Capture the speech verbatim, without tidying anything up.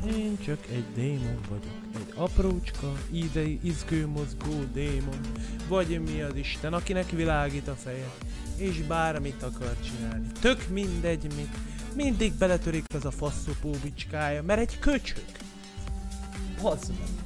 Én csak egy démon vagyok, egy aprócska, idei izgőmozgó démon. Vagy mi az Isten, akinek világít a feje, és bármit akar csinálni. Tök mindegy mit, mindig beletörik az a faszopó bicskája, mert egy köcsög. Bazd meg.